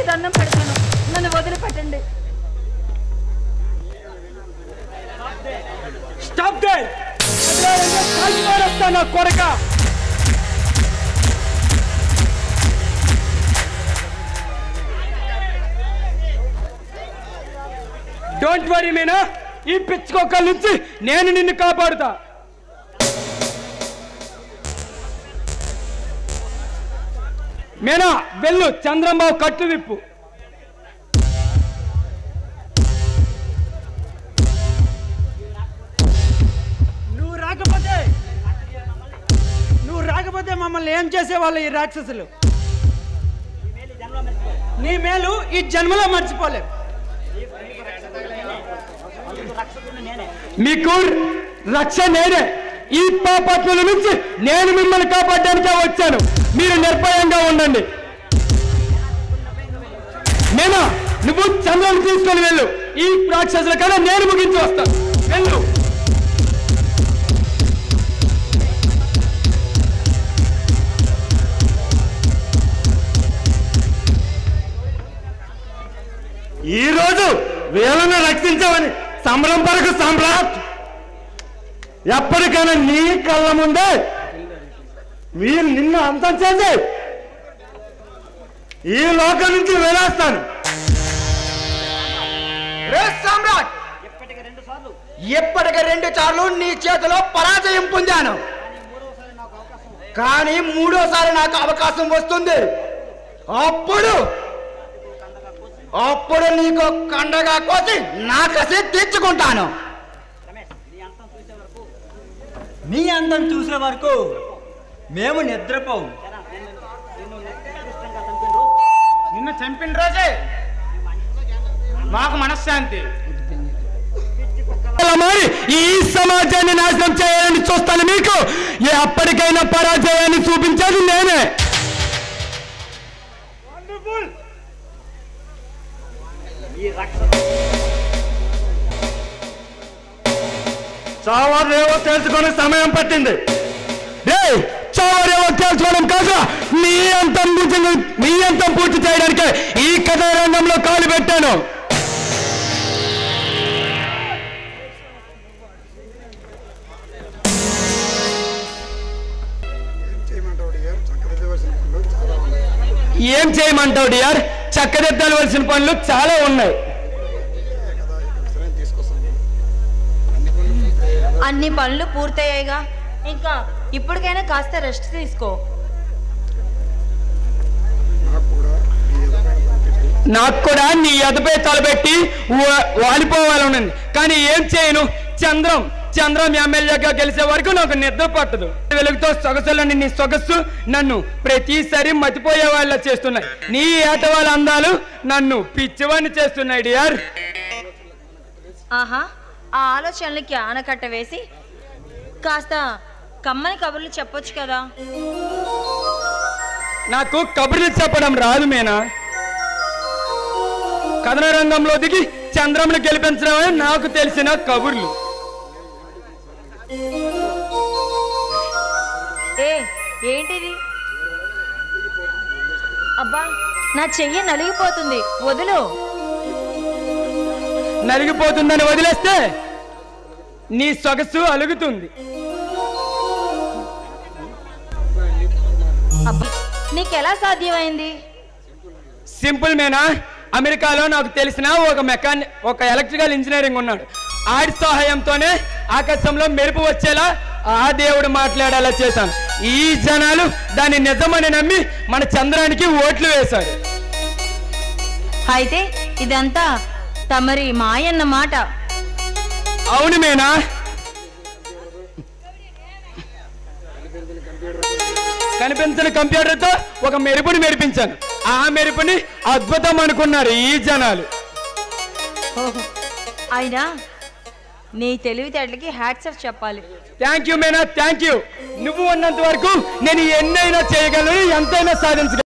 దండం పెడతాను, నన్ను వదిలిపెట్టండి. స్టాప్ దే. నా కొరక డోంట్ వరీ మీనా, ఈ పిచ్చుకొక్కల నుంచి నేను నిన్ను కాపాడుతా. మీనా వెళ్ళు, చంద్రంబాబు కట్లు విప్పు. నువ్వు రాకపోతే మమ్మల్ని ఏం చేసేవాళ్ళు ఈ రాక్షసులు? నీ మేలు ఈ జన్మలో మర్చిపోలేం. మీకు రక్ష నేనే. ఈ పాపత్తుల నుంచి నేను మిమ్మల్ని కాపాడడానికే వచ్చాను. మీరు నిర్భయంగా ఉండండి. నేనా నువ్వు చంద్రాన్ని తీసుకొని వెళ్ళు. ఈ రాక్షసుల కన్నా నేను ముగించి వస్తాను. వెళ్ళు. ఈరోజు వీళ్ళను రక్షించామని సంబరం పరకు సామ్రాట్. ఎప్పటికైనా నీ కళ్ళ ముందే మీరు నిన్ను అంతం చేసి ఈ లోకం నుంచి వెళ్ళేస్తాను. సామ్రాట్, ఇప్పటికి 2 సార్లు నీ చేతిలో పరాజయం పొందాను, కానీ 3వసారి నాకు అవకాశం వస్తుంది. అప్పుడు నీకు కండగా కోసి నా కసి తెచ్చుకుంటాను. నీ అందం చూసే వరకు మేము నిద్రపోవు. నిన్ను చంపిన రోజే మాకు మనశ్శాంతి. ఈ సమాజాన్ని నాశనం చేయాలని చూస్తాను. మీకు ఎప్పటికైనా పరాజయాన్ని చూపించేది నేనే. చావారేవో తెలుసుకునే సమయం పట్టింది. చావారేవో తెలుసుకోవడం కాదు, మీ అంతం పూర్తి చేయడానికి ఈ కథా రంగంలో కాలు పెట్టాను. ఏం చేయమంటావు డియర్? చక్కదిద్దవలసిన పనులు చాలా ఉన్నాయి. అన్ని పనులు పూర్తయ్యాయిగా, ఇంకా ఇప్పటికైనా కాస్త రెస్ట్ తీసుకో. నాకు కూడా నీ ఎదపై తలబెట్టి వాలిపోవాలని, కానీ ఏం చేయను. చంద్రం ఎమ్మెల్యేగా గెలిచే వరకు నాకు నిద్ర పట్టదు. వెలుగుతో సొగసులని నీ సొగస్సు నన్ను ప్రతిసారి మతిపోయే వాళ్ళ చేస్తున్నాయి. నీ ఏటవాళ్ళ అందాలు నన్ను పిచ్చివాణ్ణి చేస్తున్నాయి డియర్. ఆహా, ఆ ఆలోచనలకి ఆనకట్ట వేసి కాస్త కమ్మని కబుర్లు చెప్పొచ్చు కదా. నాకు కబుర్లు చెప్పడం రాదు మేనా. కథన రంగంలో దిగి చంద్రంను గెలిపించడమే నాకు తెలిసిన కబుర్లు. ఏంటిది? అబ్బా, నా చెయ్యి నలిగిపోతుంది, వదులు. నలిగిపోతుందని వదిలేస్తే నీ సొగసు అలుగుతుంది. అబ్బా, నీకెలా సాధ్యమైంది? సింపుల్ మేనా. అమెరికాలో నాకు తెలిసిన ఒక ఎలక్ట్రికల్ ఇంజనీరింగ్ ఉన్నాడు. ఆడి సహాయంతోనే ఆకాశంలో మెరుపు వచ్చేలా ఆ దేవుడు మాట్లాడేలా చేశాను. ఈ జనాలు దాన్ని నిజమని నమ్మి మన చంద్రానికి ఓట్లు వేశారు. అయితే ఇదంతా తమరి మాయన్న మాట. అవును మేనా. కనిపించిన కంప్యూటర్తో ఒక మెరుపుని మెరిపించాను. ఆ మెరుపుని అద్భుతం అనుకున్నారు ఈ జనాలు. అయినా నీ తెలివితేటలకి హ్యాట్స్ ఆఫ్ చెప్పాలి. థ్యాంక్ యూ మేనా, థ్యాంక్ యూ. నువ్వు ఉన్నంత వరకు నేను ఎన్నైనా చేయగలను, ఎంతైనా సాధించగలను.